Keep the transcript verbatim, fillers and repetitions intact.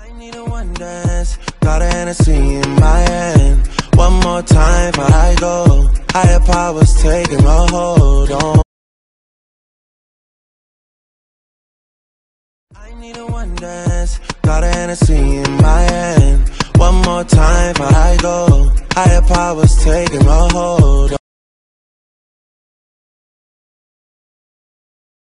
I need a one dance, got a Hennessy in my hand. One more time before I go. Higher powers taking a hold on. I need a one dance, got a Hennessy in my hand. One more time before I go. Higher powers taking a hold